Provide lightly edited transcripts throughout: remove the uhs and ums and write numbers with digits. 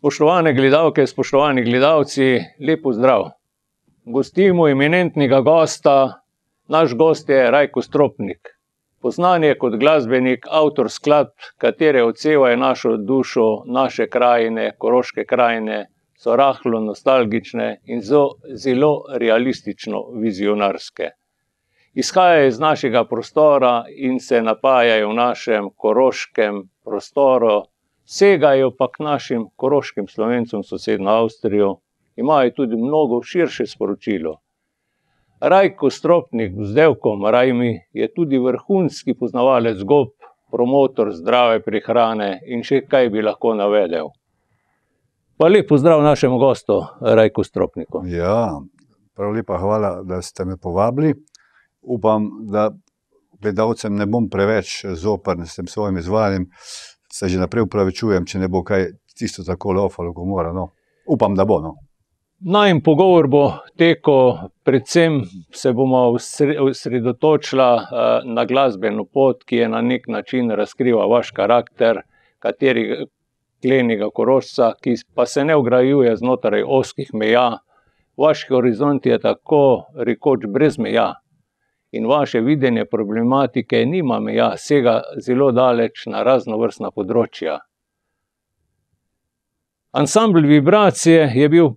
Spoštovane gledalke, spoštovani gledalci, lep pozdrav. Gostimo eminentnega gosta, naš gost je Rajko Stropnik. Poznan je kot glasbenik, avtor skladb, katere odsevajo našo dušo, naše krajine, koroške krajine, so rahlo nostalgične in zelo realistično vizionarske. Izhajajo iz našega prostora in se napajajo v našem koroškem prostoru, segajo pa k našim koroškim Slovencem, sosednjo Avstrijo, imajo tudi mnogo širše sporočilo. Rajko Stropnik, vzdevkom Rajmi, je tudi vrhunski poznavalec gob, promotor zdrave prehrane in še kaj bi lahko navedel. Pa lep pozdrav našemu gostu, Rajku Stropniku. Ja, prav lepa hvala, da ste me povabili. Upam, da gledalcem ne bom preveč zoprn s tem svojim izvajanjem. Se že naprej upravičujem, če ne bo kaj tisto tako laufalo, ko mora. No. Upam, da bo. No. Najin pogovor bo tekel, predvsem se bomo osredotočila na glasbeno pot, ki je na nek način razkriva vaš karakter, katerega klenega Korošca, ki pa se ne vgrajuje znotraj ozkih meja. Vaš horizont je tako rekoč brez meja. In vaše videnje problematike nima meja, sega zelo daleč na raznovrstna področja. Ansambl Vibracije je bil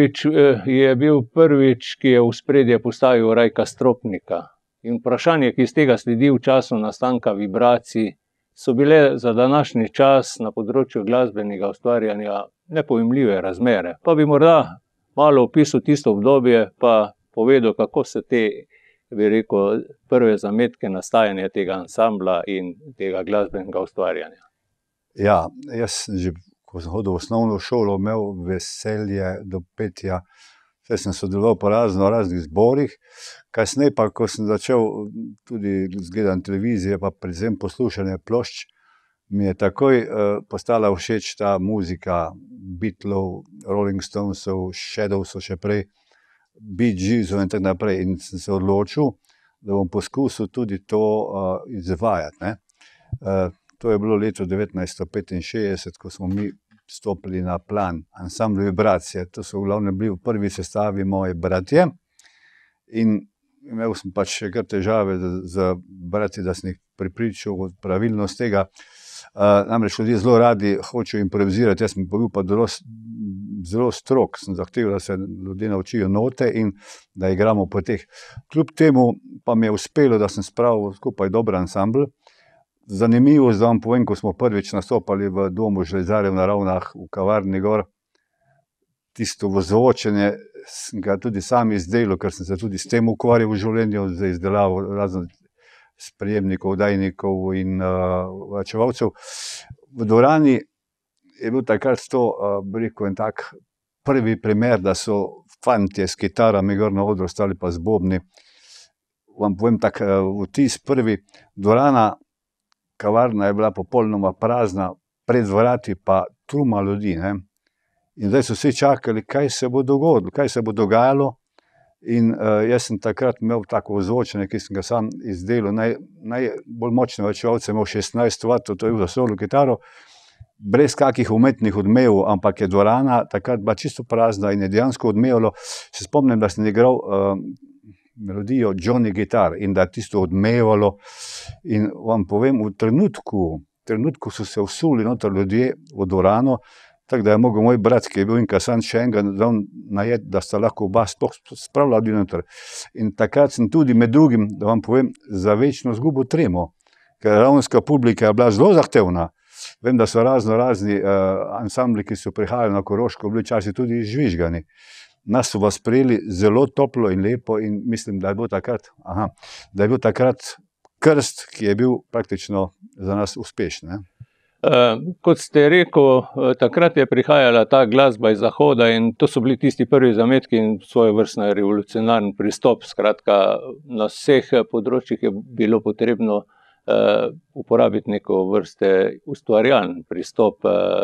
prvič, ki je v ospredje postavil Rajka Stropnika. In vprašanje, ki iz tega sledi v času nastanka Vibracij, so bile za današnji čas na področju glasbenega ustvarjanja nepojmljive razmere. Pa bi morda malo opisal tisto obdobje, pa povedal, kako se te, bi rekel, prve zametke nastajanja tega ansambla in tega glasbenega ustvarjanja. Ja, jaz sem že, ko sem hodil v osnovno šolo, imel veselje do petja. Saj sem sodeloval po raznih zborih. Kasneje pa, ko sem začel tudi z gledanjem televizije, pa predvsem poslušanje plošč, mi je takoj postala všeč ta muzika Beatlov, Rolling Stonesov, Shadowsov še prej, Bee Geesov in tako naprej. In sem se odločil, da bom poskusil tudi to izvajati. Ne. To je bilo leto 1965, ko smo mi stopili na plan ansambla Vibracije. To so v glavnem bili v prvi sestavi moji bratje. In imel sem pač kar težave z bratji, da sem jih prepričal v pravilnost tega. Namreč ljudje zelo radi hočejo improvizirati, jaz sem bil pa zelo strog, sem zahteval, da se ljudje naučijo note in da igramo po teh. Kljub temu pa mi je uspelo, da sem spravil skupaj dober ansambl. Zanimivo, da vam povem, ko smo prvič nastopali v domu železarjev na Ravnah v kavarni gor, tisto zvočenje sem ga tudi sam izdelal, ker sem se tudi s tem ukvarjal v življenju, za izdelavo raznih sprejemnikov, dajnikov in vračevalcev. V dvorani je bil takrat to, bi rekel, en tak prvi primer, da so fantje s kitarami gor na odru stali pa z bobni. Vam povem tak vtis prvi, dvorana, kavarna je bila popolnoma prazna, pred vrati pa truma ljudi. Ne? In zdaj so vsi čakali, kaj se bo dogodilo, kaj se bo dogajalo. In jaz sem takrat imel tako ozvočenje, ki sem ga sam izdelal. Najbolj močne vračevalce imel 16 vatov, to je bil za solo kitaro, brez kakih umetnih odmevov, ampak je dvorana takrat bila čisto prazna in je dejansko odmevalo. Se spomnim, da sem igral melodijo Johnny Guitar in da je tisto odmevalo. In vam povem, v trenutku so se vsuli noter ljudje v dvorano, tako da je mogel moj brat, ki je bil inkasan, še enega najet, da sta lahko oba sploh spravila ljudi noter. In takrat sem tudi med drugim, da vam povem, za večno izgubil tremo, ker ravnska publika je bila zelo zahtevna. Vem, da so razni ansambli, ki so prihajali na Koroško, bili časi tudi žvižgani. Nas so vas sprejeli zelo toplo in lepo in mislim, da je bil takrat krst, ki je bil praktično za nas uspešen. Ne? Kot ste rekel, takrat je prihajala ta glasba iz Zahoda in to so bili tisti prvi zametki in svojevrstni revolucionarni pristop. Skratka, na vseh področjih je bilo potrebno uporabiti neko vrste ustvarjalni pristop.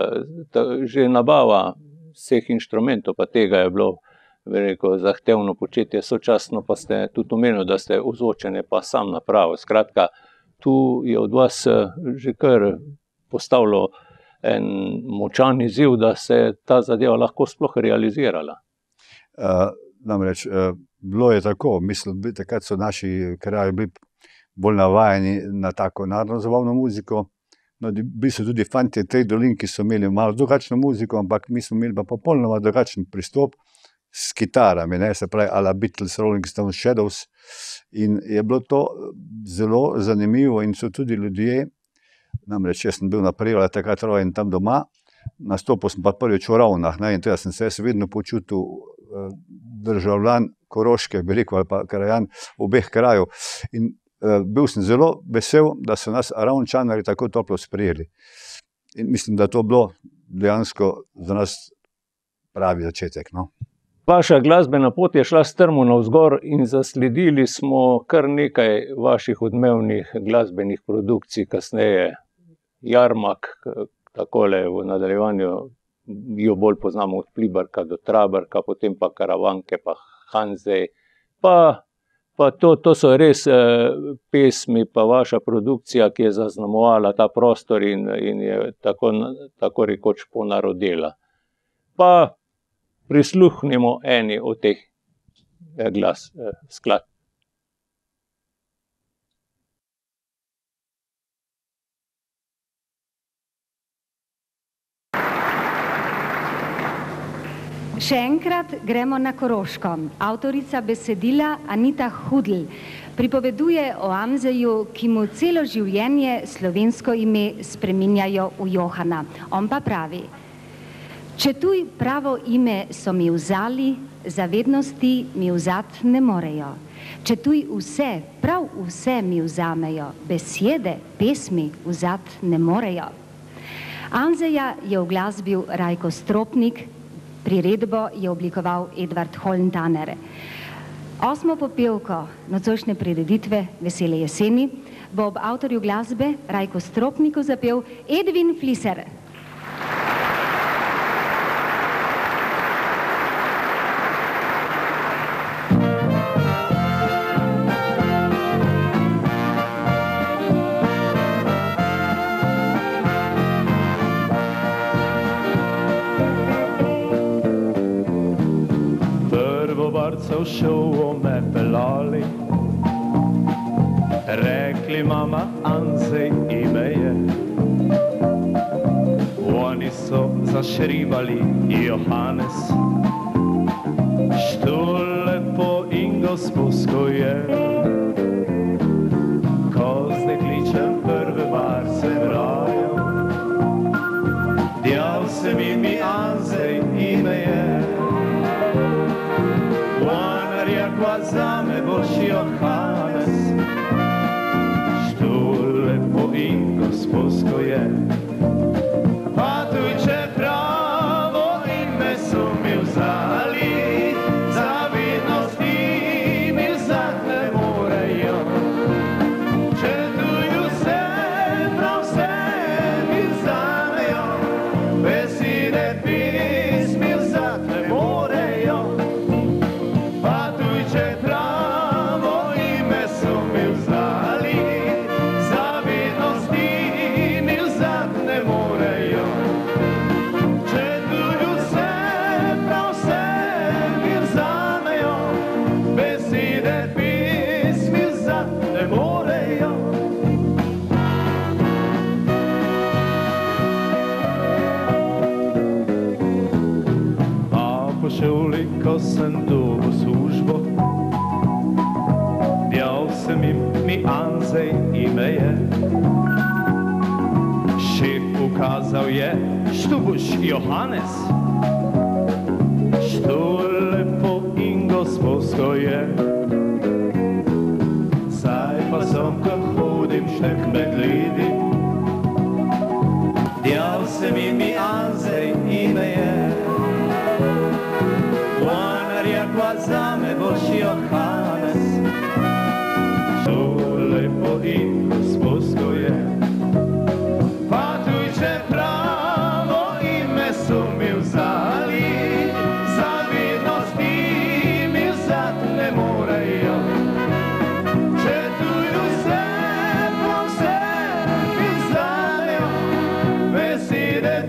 Že nabava vseh inštrumentov, pa tega je bilo, bi rekel, zahtevno početje, sočasno pa ste tudi omenili, da ste ozvočenje pa sam napravili. Skratka, tu je od vas že kar postavilo en močan izziv, da se ta zadeva lahko sploh realizirala. Namreč, bilo je tako, mislim, takrat so naši kraji bili bolj navajeni na tako narodno-zabavno muziko. No, bili so tudi fantje Treh dolin, ki so imeli malo drugačno muziko, ampak mi smo imeli pa popolnoma drugačen pristop s kitarami, ne, se pravi, ala Beatles, Rolling Stones, Shadows. In je bilo to zelo zanimivo in so tudi ljudje, namreč jaz sem bil na Prevaljah takrat rojen tam doma, nastopil sem pa prvič v Ravnah, ne, in tega sem se jaz vedno počutil državljan Koroške, bi rekel, ali pa krajan obeh krajev. In bil sem zelo vesel, da so nas Ravnčanarji tako toplo sprejeli. In mislim, da to bilo dejansko za nas pravi začetek, no. Vaša glasbena pot je šla strmo navzgor in zasledili smo kar nekaj vaših odmevnih glasbenih produkcij, kasneje Jarmak, takole v nadaljevanju jo bolj poznamo od Pliberka do Traberka, potem pa Karavanke, pa Hanzej, pa to so res pesmi, pa vaša produkcija, ki je zaznamovala ta prostor in je tako rekoč ponarodela. Pa prisluhnimo eni od teh skladb. Še enkrat gremo na Koroško. Avtorica besedila Anita Hudl pripoveduje o Amzeju, ki mu celo življenje slovensko ime spreminjajo v Johana. On pa pravi: četuj pravo ime so mi vzali, zavednosti mi vzat ne morejo. Četuj vse, prav vse mi vzamejo, besede, pesmi vzat ne morejo. Amzeja je uglasbil Rajko Stropnik, priredbo je oblikoval Edvard Holntaner. Osmo popevko nocojšnje prireditve Vesele jeseni bo ob avtorju glasbe Rajku Stropniku zapel Edvin Fliser. Prvobarcev šovo me pelali, rekli mama Anzej ime je. Oni so zašribali Johannes, što lepo in gospodsko je. Ko zdaj kličem prve barce vrajo, djal se mi Anzej ime je. Rekla zame boš Johannes, što lepo in gospodsko je. Pa tuj če pravo ime so mi vzali, zavidnosti mi vzat ne morejo. Če tuj vse, prav vse mi vzamejo, besede pismi vzat ne morejo. Ko sem dobil službo, djal sem mi Anzej ime je. Šef ukazal je, što boš Johannes, što lepo in gospodsko je. Zdaj pa sem, ko hodim štek med ljudi, djal sem mi Anzej ime je. Rekla zame boš Johannes, što lepo in gospodsko je. Pa tuj če pravo ime so mi vzali, zavidnosti mi vzat ne morejo. Če tuj vse, pa vse mi vzamejo, besede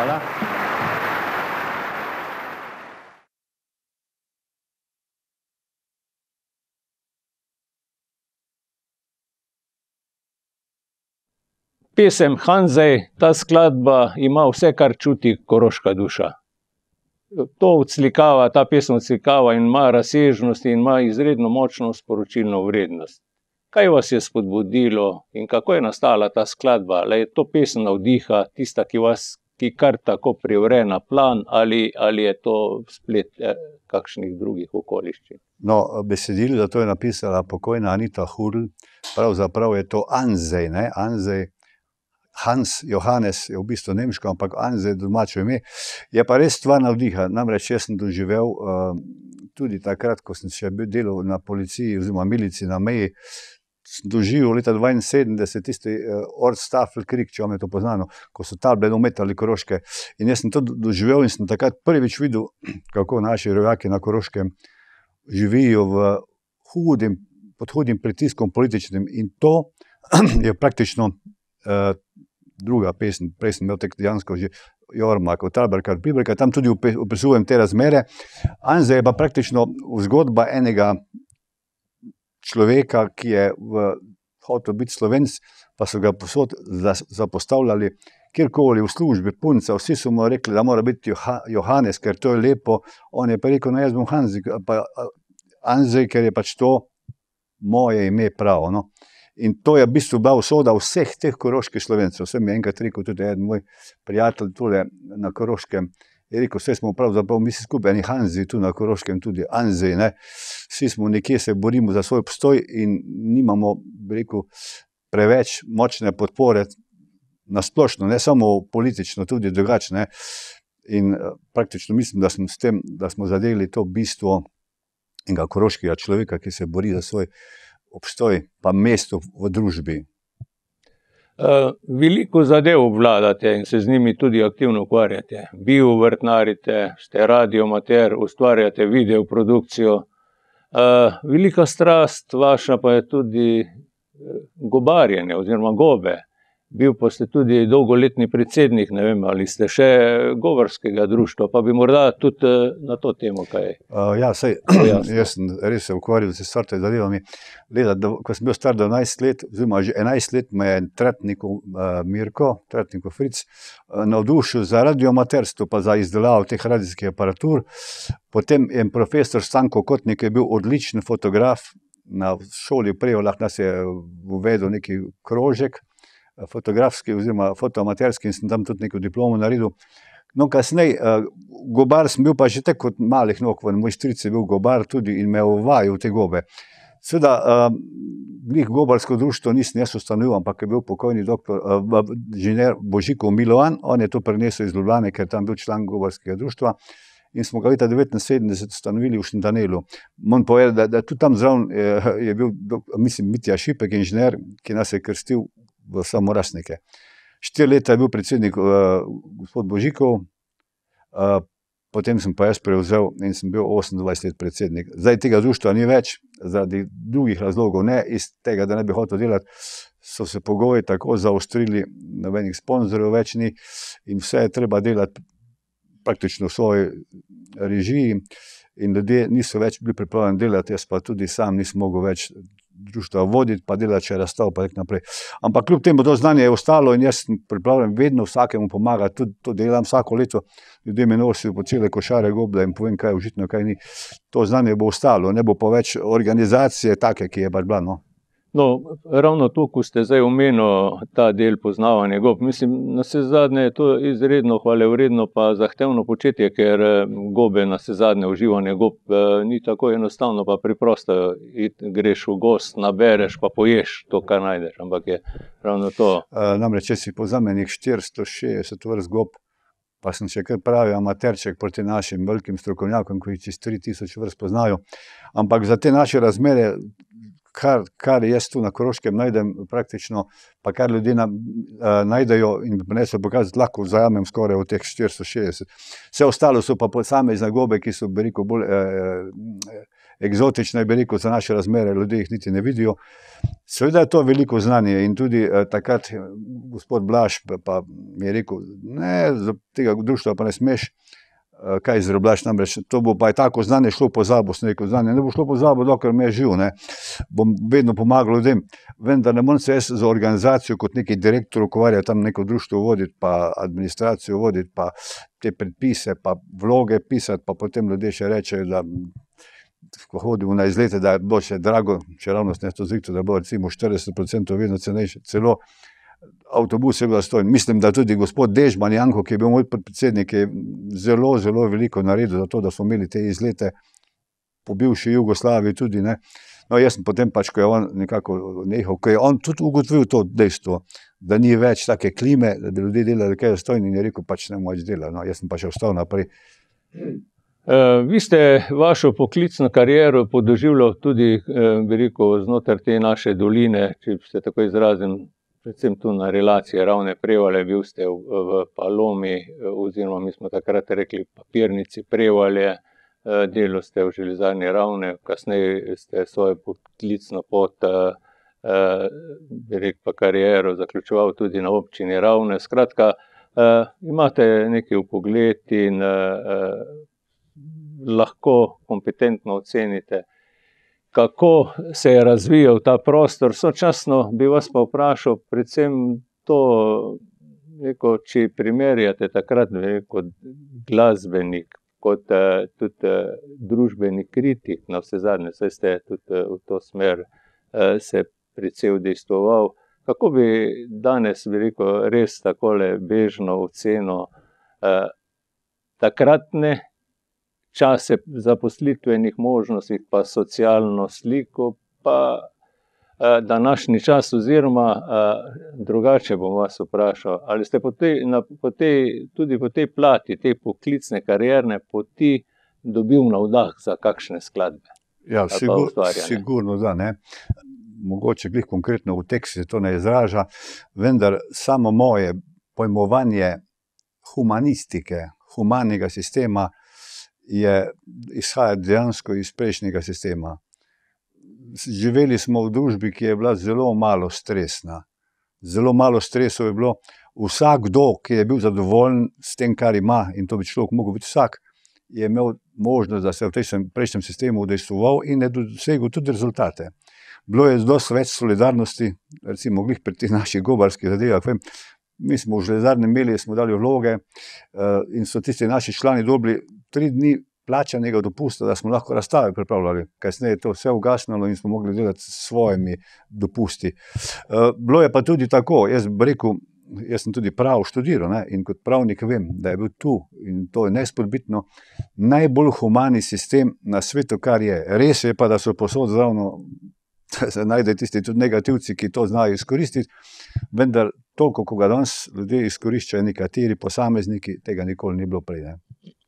Hvala. Pesem Hanzej, ta skladba ima vse, kar čuti koroška duša. To odslikava, ta pesem odslikava in ima razsežnost in ima izredno močno sporočilno vrednost. Kaj vas je spodbudilo in kako je nastala ta skladba? Ali je to pesem navdiha, tista, ki kar tako privre na plan, ali je to splet kakšnih drugih okoliščin? No, besedilo za to je napisala pokojna Anita Hudl, pravzaprav je to Anzej, ne? Anzej, Hans, Johannes je v bistvu nemško, ampak Anzej domače ime. Je pa res stvar navdiha, namreč jaz sem doživel tudi takrat, ko sem še delal na policiji oziroma milici na meji, sem doživel leta 1972 tisti Ortstafelkrieg, če vam je to poznano, ko so table ometali Koroške. In jaz sem to doživel in sem takrat prvič videl, kako naši rojaki na Koroškem živijo pod hudim pritiskom političnim. In to je praktično druga pesem, prej sem imel tek dejansko že Jormak, Otalberka, Priberka, tam tudi opisujem te razmere. Anzej je pa praktično zgodba enega človeka, ki je hotel biti Slovenc, pa so ga povsod zapostavljali, kjerkoli v službi, punca, vsi so mu rekli, da mora biti Johannes, ker to je lepo, on je pa rekel, no jaz bom Anzej, ker je pač to moje ime pravo, no. In to je v bistvu bila usoda vseh teh koroških Slovencev. Vsem je enkrat rekel tudi eden moj prijatelj tule na Koroškem, je rekel, vse smo pravzaprav, mi si skupaj, eni Hanzi tu na Koroškem, tudi Anzej, ne. Vsi smo nekje, se borimo za svoj obstoj in nimamo, bi rekel, preveč močne podpore nasplošno, ne samo politično, tudi drugačne. In praktično mislim, da smo s tem, da smo zadeli to bistvo enega koroškega človeka, ki se bori za svoj obstoj, pa mesto v družbi. Veliko zadev obvladate in se z njimi tudi aktivno ukvarjate. Vrtnarite, ste radiomater, ustvarjate videoprodukcijo. Velika strast vaša pa je tudi gobarjenje oziroma gobe. Bil pa ste tudi dolgoletni predsednik, ne vem, ali ste še gobarskega društva, pa bi morda tudi na to temo kaj. Ja, saj, jaz sem res se ukvarjal z sorte zadevami. Ko sem bil star 12 let, oziroma že 11 let, me je Tratnikov Mirko, Tratnikov Fric, navdušil za radiomaterstvo, pa za izdelavo teh radijskih aparatur. Potem je profesor Stanko Kotnik, je bil odličen fotograf, na šoli v Prevoljah nas je uvedel neki krožek, fotografski oziroma fotoamaterski, in sem tam tudi neko diplomo naredil. No, kasneje, gobar sem bil pa že tako od malih nog, moj stric je bil gobar tudi in me uvajal v te gobe. Seveda, glih gobarsko društvo nisem jaz ustanovil, ampak je bil pokojni inženir Božikov Milovan, on je to prinesel iz Ljubljane, ker je tam bil član gobarskega društva. In smo ga leta 1979 ustanovili v Šentanelu. Moram povedati, da tudi tam zraven je bil, mislim, Mitja Šipek, inženir, ki nas je krstil v Samorasnike. 4 leta je bil predsednik gospod Božikov, potem sem pa jaz prevzel in sem bil 28 let predsednik. Zdaj tega društva ni več, zaradi drugih razlogov, ne iz tega, da ne bi hotel delati, so se pogoji tako zaostrili, nobenih sponzorjev več ni in vse je treba delati praktično v svoji režiji in ljudje niso več bili pripravljeni delati, jaz pa tudi sam nisem mogel več društva voditi, pa delati še razstav, pa tako naprej. Ampak kljub temu to znanje je ostalo in jaz sem pripravljen vedno vsakemu pomagati, tudi to delam vsako leto, ljudje me nosijo po cele košare goble in povem, kaj je užitno, kaj ni. To znanje bo ostalo, ne bo pa več organizacije take, ki je pač bila, no. No, ravno to, ko ste zdaj omenil ta del poznavanja gob, mislim, navsezadnje je to izredno hvalevredno pa zahtevno početje, ker gobe navsezadnje uživanje gob ni tako enostavno pa preprosto. Greš v gozd, nabereš pa poješ to, kar najdeš, ampak je ravno to. Namreč, če si povzame nek 460 vrst gob, pa sem še kar pravi amaterček proti našim velikim strokovnjakom, ki čez 3000 vrst poznajo, ampak za te naše razmere, kar jaz tu na Koroškem najdem praktično, pa kar ljudje najdejo in prinesejo pokazati, lahko vzajamem skoraj od teh 460. Vse ostalo so pa posamezne gobe, ki so, bi rekel, bolj eksotične, bi rekel, za naše razmere, ljudje jih niti ne vidijo. Seveda je to veliko znanje in tudi takrat gospod Blaž pa mi je rekel, ne, za tega društva pa ne smeš, kaj izrabljaš, namreč to bo pa je tako znanje šlo po zabo, sem rekel, znanje ne bo šlo po zabo, dokler me je živ, ne. Bom vedno pomagal ljudem, vendar ne morem se jaz za organizacijo kot neki direktor ukvarjati, tam neko društvo voditi, pa administracijo voditi, pa te predpise, pa vloge pisati, pa potem ljudje še rečejo, da ko hodimo na izlete, da je bilo še drago, če ravno ne to zrikto, da je bilo recimo 40% vedno cenejše, celo avtobus je bil zastojen. Mislim, da tudi gospod Dežman Janko, ki je bil moj podpredsednik, je zelo, zelo veliko naredil za to, da smo imeli te izlete po bivši Jugoslaviji tudi, ne. No, jaz sem potem pač, ko je on nekako nehal, ko je on tudi ugotovil to dejstvo, da ni več take klime, da bi ljudje delali kaj zastojni in je rekel, pač ne moč delati. No, jaz sem pa še ostal naprej. Vi ste vašo poklicno kariero podoživljali tudi, bi rekel, znotraj te naše doline, če se tako izrazim, predvsem tu na relaciji Ravne-Prevalje, bil ste v Palomi, oziroma mi smo takrat rekli papirnici Prevalje, delali ste v železarni Ravne, kasneje ste svojo poklicno pot, bi rekel, pa kariero zaključeval tudi na občini Ravne. Skratka, imate neki vpogled in lahko kompetentno ocenite, kako se je razvijal ta prostor. Sočasno bi vas pa vprašal predvsem to, rekel, če primerjate takrat, kot glasbenik, kot tudi družbeni kritik, na vse zadnje, saj ste tudi v to smer se precej udejstvoval. Kako bi danes, bi rekel, res takole bežno oceno takratne čase zaposlitvenih možnosti, pa socialno sliko, pa današnji čas, oziroma drugače bom vas vprašal, ali ste tudi po tej plati, te poklicne karierne poti dobil navdah za kakšne skladbe? Ja, sigurno da, ne. Mogoče glih konkretno v tekstu se to ne izraža, vendar samo moje pojmovanje humanistike, humanega sistema izhaja dejansko iz prejšnjega sistema. Živeli smo v družbi, ki je bila zelo malo stresna. Zelo malo stresov je bilo. Vsakdo, ki je bil zadovoljen s tem, kar ima, in to bi človek mogel biti vsak, je imel možnost, da se v tem prejšnjem sistemu udejstvoval in je dosegel tudi rezultate. Bilo je dosti več solidarnosti, recimo glih pri teh naših gobarskih zadevah, vem, mi smo v železarni imeli, smo dali vloge in so tisti naši člani dobili 3 dni plačanega dopusta, da smo lahko razstave pripravljali. Kasneje je to vse ugasnilo in smo mogli delati s svojimi dopusti. Bilo je pa tudi tako, jaz bi rekel, jaz sem tudi pravo študiral, ne, in kot pravnik vem, da je bil tu, in to je nespodbitno, najbolj humani sistem na svetu, kar je. Res je pa, da so posod zravno, se najde tisti tudi negativci, ki to znajo izkoristiti, vendar toliko, ko ga danes ljudje izkoriščajo nekateri posamezniki, tega nikoli ni bilo prej, ne.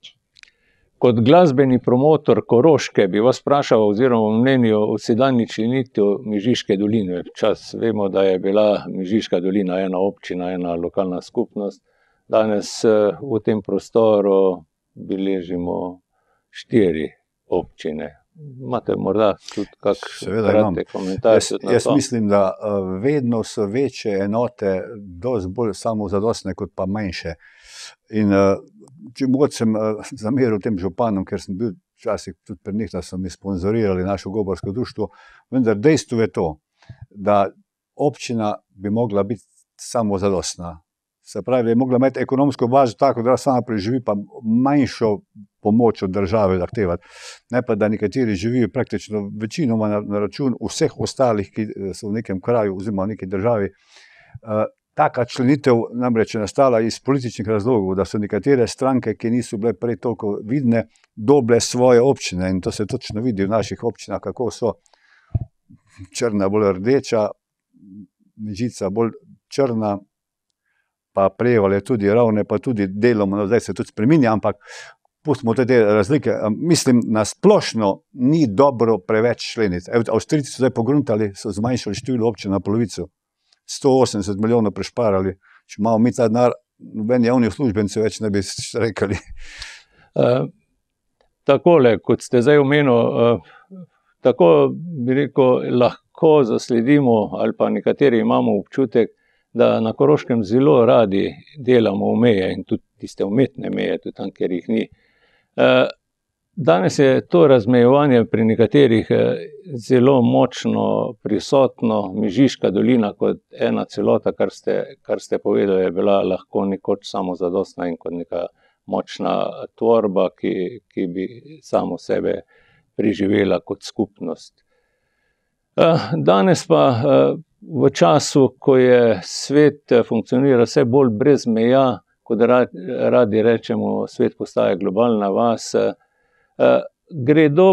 Kot glasbeni promotor Koroške bi vas vprašal, oziroma mnenju o sedanji členitvi Mežiške doline. Včas vemo, da je bila Mežiška dolina ena občina, ena lokalna skupnost. Danes v tem prostoru beležimo 4 občine. Imate morda tudi kakšne kratek komentar? Jaz mislim, da vedno so večje enote dosti bolj samozadostne kot pa manjše. In če mogoče sem zameril tem županom, ker sem bil včasih tudi pri njih, da so mi sponzorirali našo gobarsko društvo, vendar dejstvo je to, da občina bi mogla biti samozadostna. Se pravi, je mogla imeti ekonomsko bazo tako, da sama preživi, pa manjšo pomoč od države zahtevati. Ne pa, da nekateri živijo praktično večinoma na račun vseh ostalih, ki so v nekem kraju oziroma v neki državi. Taka členitev namreč je nastala iz političnih razlogov, da so nekatere stranke, ki niso bile prej toliko vidne, dobile svoje občine, in to se točno vidi v naših občinah, kako so Črna bolj rdeča, Mežica bolj črna, pa Prevalje tudi Ravne, pa tudi deloma, zdaj se tudi spreminja, ampak pustimo te razlike. Mislim, na splošno ni dobro preveč členic. Avstrijci so zdaj pogruntali, so zmanjšali število občin na polovico. 180 milijonov prešparali. Če imamo mi ta denar, noben javnih uslužbencev več ne bi rekli. takole, kot ste zdaj omenil, tako bi rekel, lahko zasledimo, ali pa nekateri imamo občutek, da na Koroškem zelo radi delamo meje in tudi tiste umetne meje, tudi tam, kjer jih ni. Danes je to razmejevanje pri nekaterih zelo močno prisotno. Mežiška dolina kot ena celota, kar ste povedali, je bila lahko nekoč samozadostna in kot neka močna tvorba, ki bi samo sebe preživela kot skupnost. Danes pa v času, ko je svet funkcionira vse bolj brez meja, kot radi rečemo, svet postaja globalna vas, gredo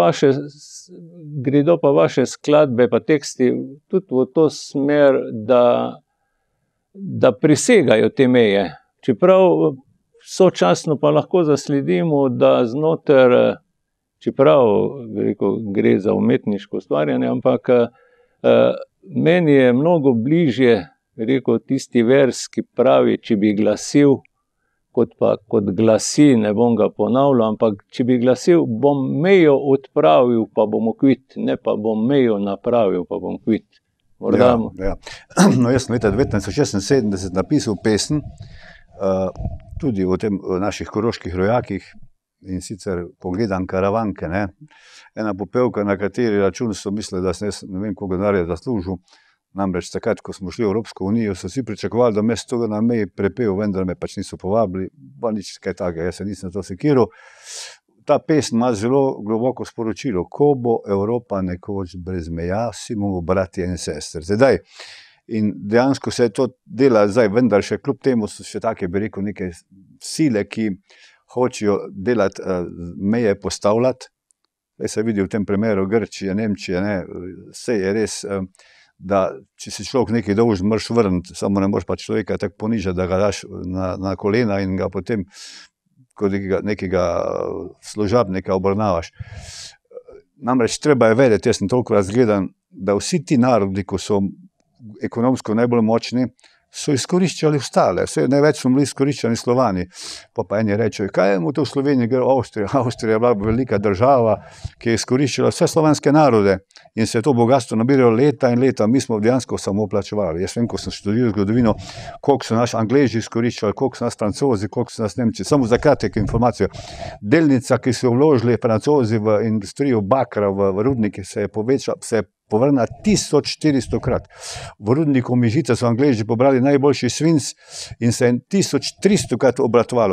pa vaše skladbe pa teksti tudi v to smer, da presegajo te meje. Čeprav sočasno pa lahko zasledimo, da znotraj, čeprav gre za umetniško ustvarjanje, ampak meni je mnogo bližje tisti vers, ki pravi, če bi glasil, kot glasi, ne bom ga ponavljal, ampak če bi glasil, bom mejo odpravil, pa bom kvit, ne pa bom mejo napravil, pa bom kvit. Ja. No, jaz sem leta 1976 napisal pesem, tudi o naših koroških rojakih, in sicer Pogledam karavanke, ne. Ena popevka, na kateri račun so mislili, da sem ne vem koliko denarja zaslužil. Namreč takrat, ko smo šli v Evropsko unijo, so vsi pričakovali, da me s toga na meji prepel, vendar me pač niso povabili, pa nič kaj takega, jaz se nisem to sekiral. Ta pesem ima zelo globoko sporočilo, ko bo Evropa nekoč brez meja, vsi bomo bratje in sestre. Zdaj, in dejansko se to dela zdaj, vendar še kljub temu so še take, bi rekel, neke sile, ki hočejo delati, meje postavljati. Zdaj se vidi v tem primeru Grčije, Nemčije, ne, vse je res, da če si človek nekaj dolžen, moraš vrniti, samo ne moreš pa človeka tako ponižati, da ga daš na kolena in ga potem kot nekega služabnika obravnavaš. Namreč treba je vedeti, jaz sem toliko razgledan, da vsi ti narodi, ko so ekonomsko najbolj močni, so izkoriščali ostale, največ so bili izkoriščani Slovani. Pa eni rečejo, kaj je mu to v Sloveniji, gre Avstrija. Avstrija je bila velika država, ki je izkoriščala vse slovanske narode in se je to bogatstvo nabiralo leta in leta, mi smo dejansko samo plačevali. Jaz vem, ko sem študiral zgodovino, koliko so naši Angleži izkoriščali, koliko so nas Francozi, koliko so nas Nemci. Samo za kratek informacijo. Delnica, ki so vložili Francozi v industrijo bakra, v rudnike, se je povrnila 1400-krat. V rudniku Mežica so Angleži pobrali najboljši svinc in se je 1300-krat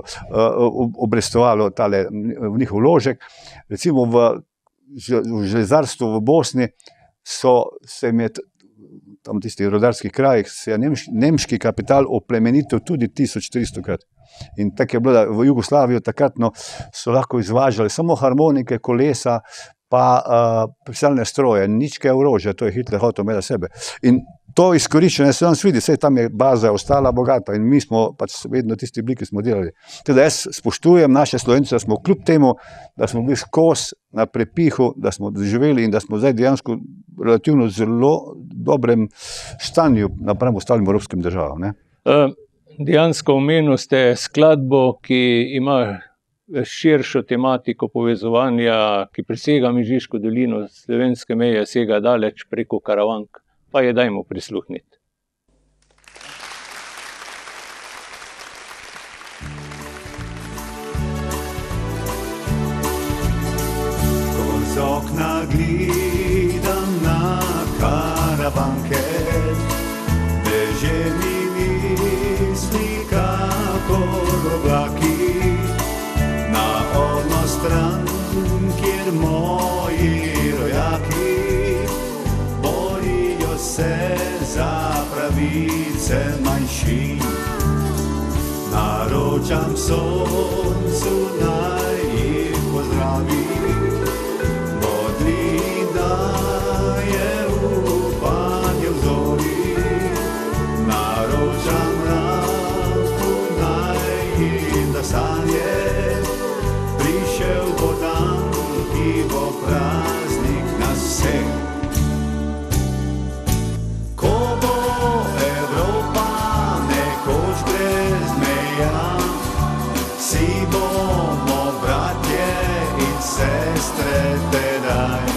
obrestovalo v njihov vložek. Recimo v železarstvu v Bosni se jim je tam v tistih rudarskih krajih se je nemški kapital oplemenitev tudi 1300-krat. In tako je bilo, da v Jugoslavijo takratno so lahko izvažali samo harmonike, kolesa, pa pisalne stroje, nič kaj orožja, to je Hitler hotel imeti sebe. In to izkoriščenje se danes vidi, saj tam je baza ostala bogata in mi smo pač vedno tisti bili, ki smo delali. Teda jaz spoštujem naše Slovence, da smo kljub temu, da smo bili skozi na prepihu, da smo doživeli in da smo zdaj dejansko relativno zelo dobrem stanju napram ostalim evropskim državam. Dejansko omenili ste skladbo, ki ima širšo tematiko povezovanja, ki presega Mežiško dolino, slovenske meje sega daleč preko Karavank, pa je dajmo prisluhniti. Ko z okna gledam na Karavanke, beže mi misli kakor oblaki, stran, kjer moji rojaki borijo se za pravice manjšin. Naročam soncu, naj jih pozdravi, modri daje upanje v zori. Naročam raku, naj jim da sanje, prišel bo dan, ki bo praznik nas vseh. Ko bo Evropa nekoč brez meja, si bomo bratje in tedaj.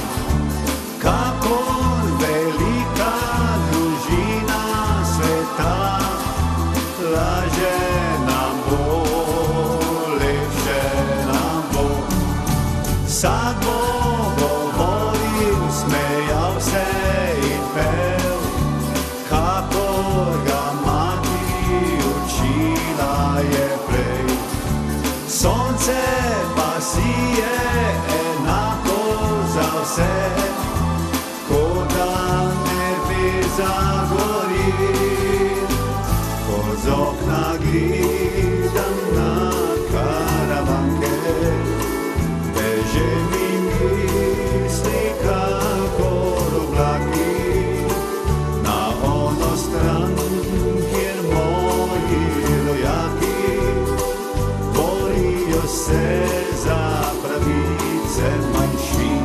Kakor velika družina sveta, laže nam bo, lepše nam bo. Vsak bo govoril, smejal se in pel, kakor ga mati učila je prej. Sonce pa sije enako za vse, ko dan nebesa gori. Ko z okna gledam na Karavanke, beže mi misli kakor oblaki, na ono stran, kjer moji rojaki borijo se za pravice manjšin.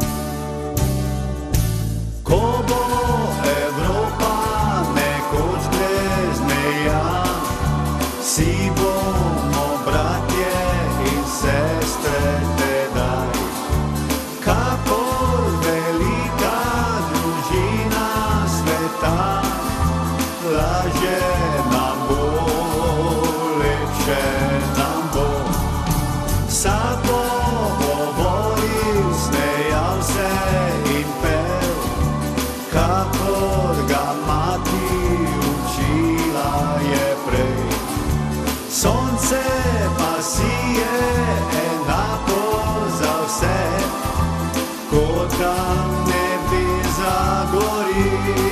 Ko bo Evropa nekoč brez meja, vsi bomo bratje in sestre tedaj. Kakor velika družina sveta, laže nam bo, lepše nam bo. Vsak bo govoril, smejal se in pel, kakor ga mati učila je prej. Sonce pa sije enako za vse, ko tam nebesa gori.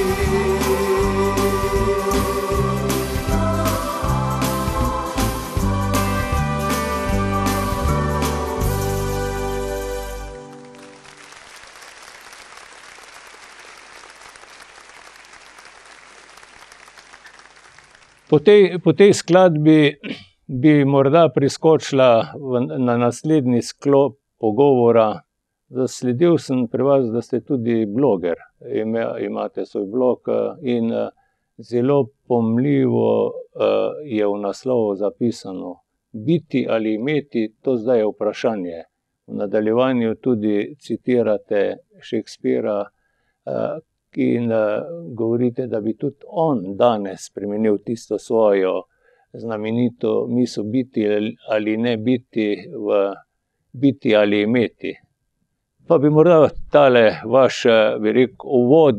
Po tej skladbi bi morda priskočila na naslednji sklop pogovora. Zasledil sem pri vas, da ste tudi bloger. Imate svoj blog in zelo pomljivo je v naslovu zapisano: biti ali imeti, to zdaj je vprašanje. V nadaljevanju tudi citirate Shakespeara in govorite, da bi tudi on danes spremenil tisto svojo znamenito misel biti ali ne biti v biti ali imeti. Pa bi morda tale vaš, bi rekel,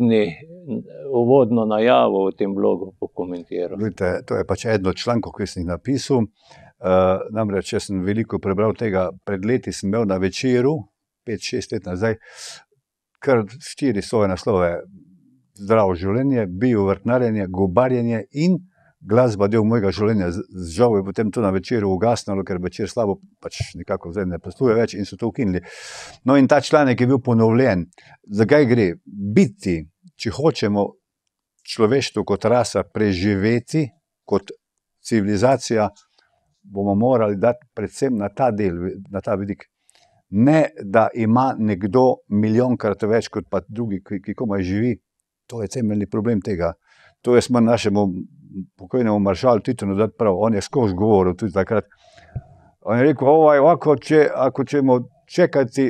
uvodno najavo v tem blogu pokomentiral. Vidite, to je pač eno od člankov, ki sem jih napisal. Namreč, jaz sem veliko prebral tega. Pred leti sem imel na Večeru, 5-6 let nazaj, kar 4 svoje naslove: Zdravo življenje, bio vrtnarjenje, gobarjenje in glasba del mojega življenja. Žal je potem to na Večeru ugasnilo, ker Večer slabo pač nekako zdaj ne posluje več in so to ukinili. No, in ta članek je bil ponovljen. Zakaj gre? Biti, če hočemo človeštvo kot rasa preživeti, kot civilizacija, bomo morali dati predvsem na ta del, na ta vidik. Ne, da ima nekdo milijonkrat več kot pa drugi, ki komaj živi. To je temeljni problem tega. To jaz moram našemu pokojnemu maršalu Titonu dati prav. On je skozi govoril tudi takrat. On je rekel, ako ćemo čekati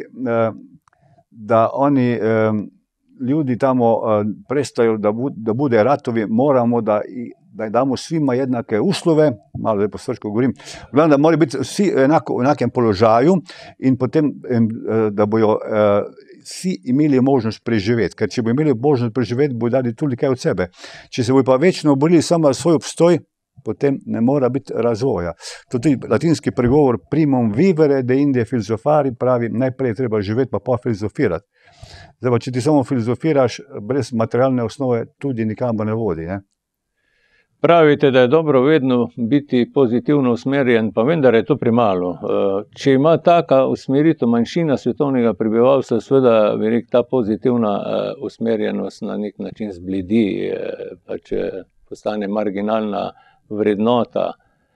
da oni ljudi tamo prestaju da bude ratovi, moramo da damo svima jednake uslove, malo da po srčku govorim, da moraju biti vsi v enakem položaju in potem da bojo vsi imeli možnost preživeti. Ker če bo imeli možnost preživeti, bojo dali tudi kaj od sebe. Če se bojo pa večno borili samo za svoj obstoj, potem ne mora biti razvoja. Tudi latinski pregovor primum vivere deinde filosofari pravi, najprej treba živeti, pa filozofirati. Zdaj pa, če ti samo filozofiraš, brez materialne osnove tudi nikamor ne vodi. Ne? Pravite, da je dobro vedno biti pozitivno usmerjen, pa vendar je to premalo. Če ima taka usmeritev manjšina svetovnega prebivalstva, seveda ta pozitivna usmerjenost na nek način zbledi, pač postane marginalna vrednota.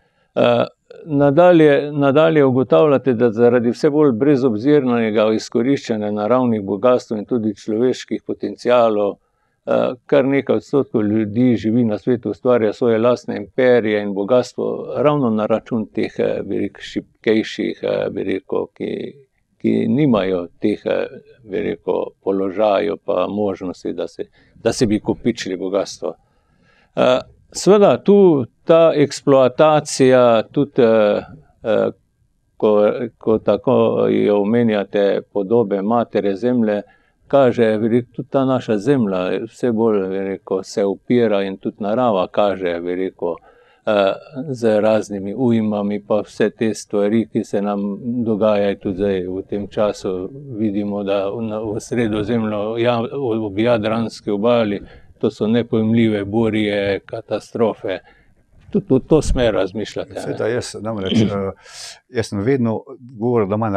Nadalje ugotavljate, da zaradi vse bolj brezobzirnega izkoriščanja naravnih bogastev in tudi človeških potencialov, kar nekaj odstotkov ljudi živi na svetu, ustvarja svoje lastne imperije in bogatstvo ravno na račun teh šibkejših, ki ki nimajo teh, bi rekel, položajev pa možnosti, da se bi kopičili bogatstvo. Seveda, tu ta eksploatacija, tudi ko tako jo omenjate podobe matere zemlje, kaže, tudi ta naša zemlja vse bolj, bi rekel, se upira in tudi narava kaže, bi rekel, z raznimi ujmami, pa vse te stvari, ki se nam dogajajo tudi zdaj v tem času. Vidimo, da v Sredozemlju, ob Jadranski obali, to so nepojmljive burje, katastrofe. Tudi v to smer razmišljate. Sveta, jaz sem vedno govoril, da ima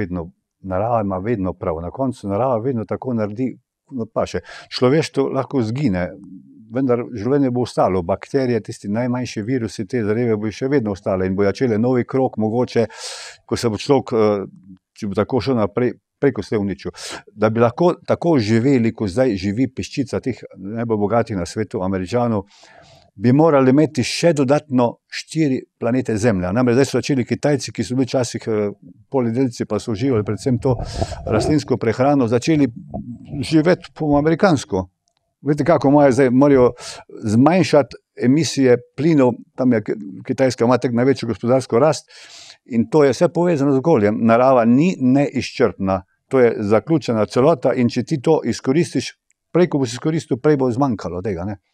narava ima vedno prav. Na koncu narava vedno tako naredi, pa še človeštvo lahko zgine, vendar življenje bo ostalo. Bakterije, tisti najmanjši virusi, te zadeve bo še vedno ostale in bo začele novi krog, mogoče, ko se bo človek, če bo tako šel naprej, preko se uničil. Da bi lahko tako živeli, ko zdaj živi peščica teh najbolj bogatih na svetu, Američanov, bi morali imeti še dodatno 4 planete Zemlja. Namreč zdaj so začeli Kitajci, ki so bili včasih poljedelci, pa so uživali predvsem to rastlinsko prehrano, začeli živeti po amerikansko. Veste, kako imajo zdaj, morajo zmanjšati emisije plinov, tam je Kitajska ima tako največjo gospodarsko rast in to je vse povezano z okoljem. Narava ni neizčrpna, to je zaključena celota in če ti to izkoristiš, prej, ko boš izkoristil, prej bo zmanjkalo tega, ne.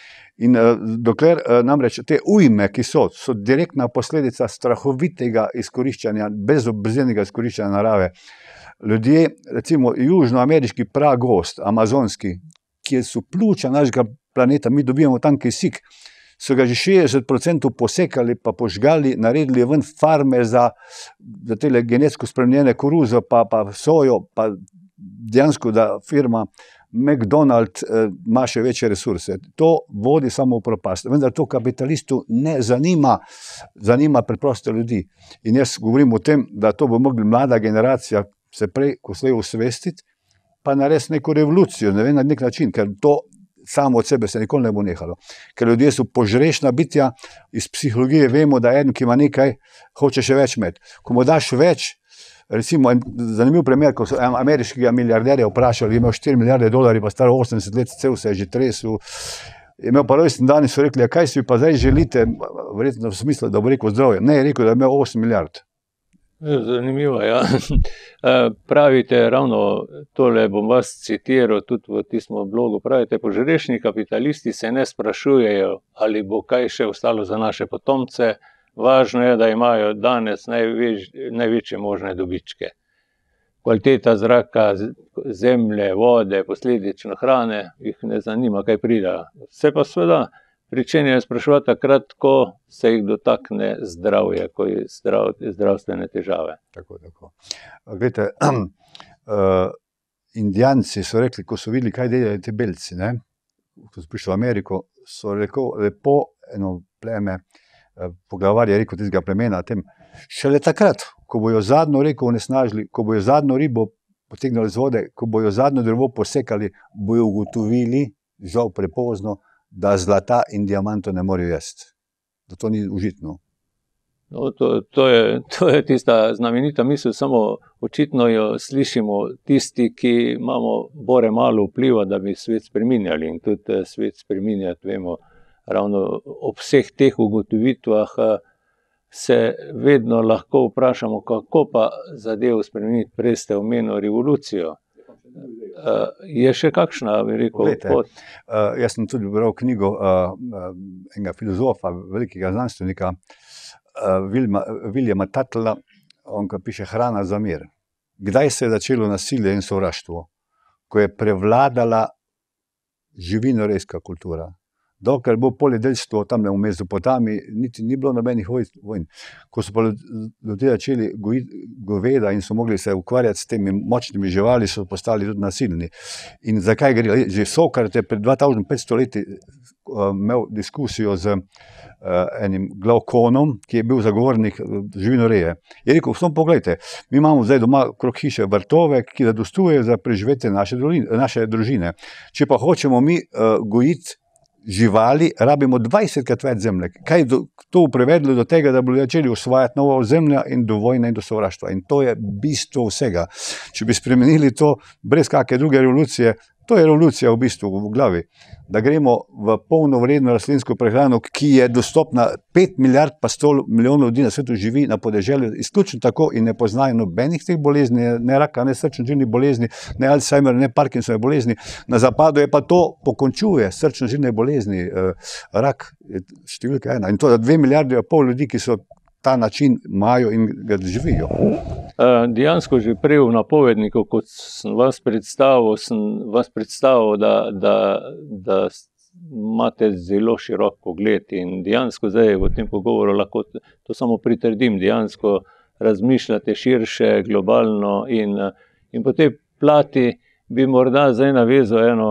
In dokler namreč te ujme, ki so direktna posledica strahovitega izkoriščanja, brezobzirnega izkoriščanja narave. Ljudje, recimo južnoameriški pragost, amazonski, kjer so pljuča našega planeta, mi dobivamo tam kisik, so ga že 60% posekali, pa požgali, naredili ven farme za tele genetsko spremenjene koruzo, pa sojo, pa dejansko, da firma McDonald ima še večje resurse. To vodi samo v propast. Vendar to kapitalistu ne zanima, zanima preprosto ljudi. In jaz govorim o tem, da to bo mogla mlada generacija se prej, ko slej osvestiti, pa narediti neko revolucijo, ne vem, na nek način, ker to samo od sebe se nikoli ne bo nehalo. Ker ljudje so požrešna bitja, iz psihologije vemo, da eden, ki ima nekaj, hoče še več imeti. Ko mu daš več, recimo, zanimiv primer, ko so ameriškega milijarderja vprašali, imel 4 milijarde dolarjev, pa star 80 let, cel se je že tresel, imel pa rojsten dan in so rekli, kaj si pa zdaj želite, verjetno v smislu, da bo rekel zdravje. Ne, je rekel, da je imel 8 milijard. Zanimivo, ja. Pravite, ravno tole bom vas citiral tudi v tistem blogu, pravite, požrešni kapitalisti se ne sprašujejo, ali bo kaj še ostalo za naše potomce, važno je, da imajo danes največje možne dobičke. Kvaliteta zraka, zemlje, vode, posledično hrane, jih ne zanima, kaj pride. Se pa seveda pričenjajo spraševati takrat, ko se jih dotakne zdravje, ko je zdravstvene težave. Tako. Glejte, Indijanci so rekli, ko so videli, kaj delajo te belci, ne? Ko so prišli v Ameriko, so lepo eno pleme, poglavar je rekel tistega plemena, tem, šele takrat, ko bojo zadnjo reko onesnažili, ko bojo zadnjo ribo potegnili z vode, ko bojo zadnjo drevo posekali, bojo ugotovili, žal prepozno, da zlata in diamantov ne morejo jesti. Da to ni užitno. No, to je tista znamenita misel, samo očitno jo slišimo tisti, ki imamo bore malo vpliva, da bi svet spreminjali. In tudi svet spreminjati, vemo, ravno ob vseh teh ugotovitvah se vedno lahko vprašamo, kako pa zadevo spremeniti. Prej ste omenili revolucijo. Je še kakšna, bi rekel, pot? Jaz sem tudi bral knjigo enega filozofa, velikega znanstvenika, Williama Tattela, on ka piše Hrana za mir. Kdaj se je začelo nasilje in sovraštvo? Ko je prevladala živinorejska kultura. Dokler bo poljedelstvo tam v Mezopotamiji, niti ni bilo nobenih vojn. Ko so pa ljudje začeli gojiti goveda in so mogli se ukvarjati s temi močnimi živali, so postali tudi nasilni. In zakaj gre? Že Sokrat je pred 2500 leti imel diskusijo z enim Glaukonom, ki je bil zagovornik živinoreje. Je rekel, samo pogledajte, mi imamo zdaj doma krog hiše vrtove, ki zadostujejo za preživetje naše družine. Če pa hočemo mi gojiti živali rabimo 20krat več zemlje. Kaj je to privedlo do tega, da bi začeli osvajati novo zemljo in do vojne in do sovraštva. In to je bistvo vsega. Če bi spremenili to brez kakšne druge revolucije, to je revolucija v bistvu v glavi, da gremo v polnovredno rastlinsko prehrano, ki je dostopna 5 milijard pa 100 milijonov ljudi na svetu živi na podeželju, izključno tako in ne poznajo nobenih teh bolezni, ne raka, ne srčno-žilnih bolezni, ne Alzheimer, ne Parkinsonove bolezni. Na zapadu je pa to pokončuje srčno-žilne bolezni, rak je številka 1. In to 2,5 milijarde ljudi, ki so ta način imajo in ga živijo. Dejansko že prej v napovedniku, kot sem vas predstavil, da imate zelo širok pogled in dejansko zdaj v tem pogovoru lahko to samo pritrdim, dejansko razmišljate širše, globalno in po tej plati bi morda zdaj navezal eno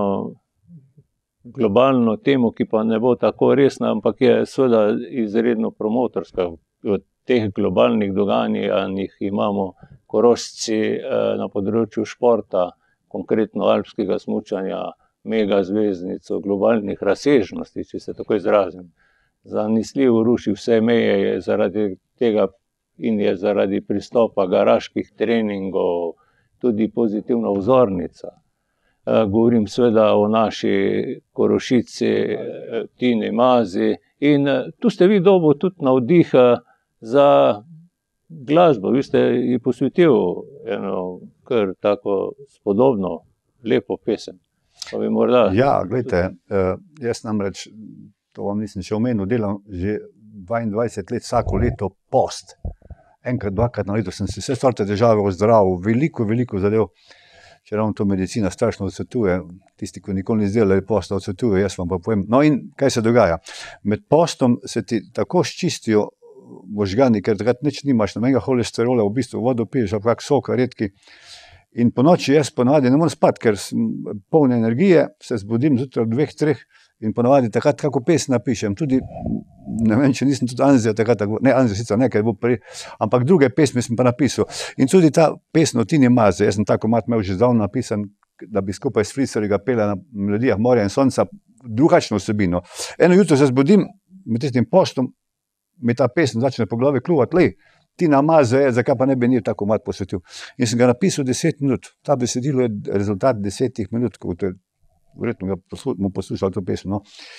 globalno temo, ki pa ne bo tako resna, ampak je seveda izredno promotorska. V teh globalnih dogajanjih imamo Korošci na področju športa, konkretno alpskega smučanja, mega zvezdnico globalnih razsežnosti, če se tako izrazim. Zanesljivo ruši vse meje zaradi tega in je zaradi pristopa garaških treningov tudi pozitivna vzornica. Govorim seveda o naši Korošici, Tini Mazi in tu ste vi dobil tudi navdih za glasbo. Vi ste ji posvetil eno kar tako spodobno, lepo pesem. Pa bi morda... Ja, gledajte, jaz namreč, to vam nisem še omenil, delam že 22 let, vsako leto post. Enkrat, dvakrat na leto sem se vse sorte težave ozdravil, veliko zadev. Če ravno to medicina strašno odsvetuje, tisti, ko nikoli ne izdelali posta, odsvetuje, jaz vam pa povem. No in kaj se dogaja? Med postom se ti tako ščistijo možgani, ker takrat nič nimaš, nobenega holesterola, v bistvu vodo piješ, ali kak sok, redki. In po noči jaz ponavadi ne morem spati, ker sem poln energije, se zbudim zjutraj ob 2-3 in ponavadi takrat kako pesem napišem. Tudi, ne vem, če nisem tudi Anzija takrat, ne Anzija sicer nekaj bo prej, ampak druge pesmi sem pa napisal. In tudi ta pesem o Tini Mazi, jaz sem tako mat imel že zdavno napisan, da bi skupaj s Friserji ga pela na melodijah morja in sonca drugačno vsebino. Eno jutro se zbudim med tistim postom, mi ta pesem začne po glavi kljuvati, lej, Tina Mazi je, zakaj pa ne bi njih tako mat posvetil. In sem ga napisal 10 minut. Ta besedilo je rezultat 10 minut, ko te verjetno mu poslušal to pesem. No.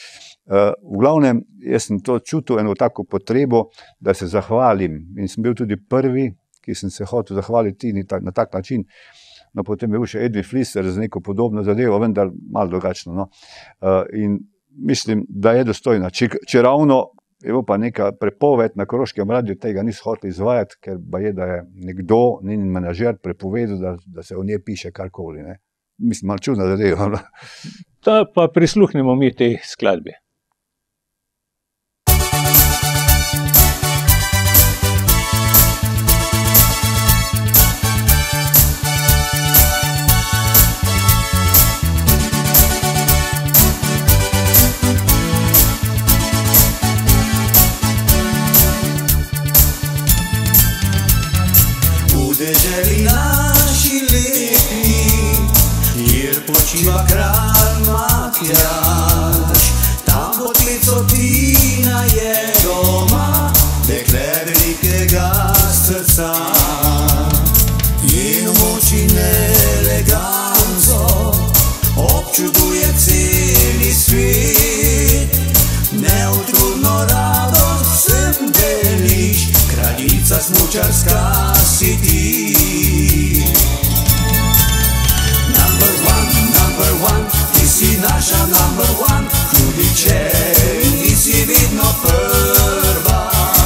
V glavnem, jaz sem to čutil eno tako potrebo, da se zahvalim. In sem bil tudi prvi, ki sem se hotel zahvaliti Tini na tak način. No, potem je bil še Edwin Flisser za neko podobno zadevo, vendar malo drugačno. No. In mislim, da je dostojna. Če ravno je bilo pa neka prepoved na Koroškem radiju, tega niso hoteli izvajati, ker je, da je nekdo, njen menadžer, prepovedal, da se o njej piše karkoli. Ne. Mislim, malo čudna zadeva. Ta pa prisluhnemo mi tej skladbi. Deželi naši lepni, kjer počiva kralj Matjaž, tam pod Klecotina je doma, dekle velikega srca. Njeno moč in eleganco občuduje celi svet, neutrudno radost vsem deliš, kraljica smučarska si ti. Number one, ti si naša number one, tudi če nisi vedno prva.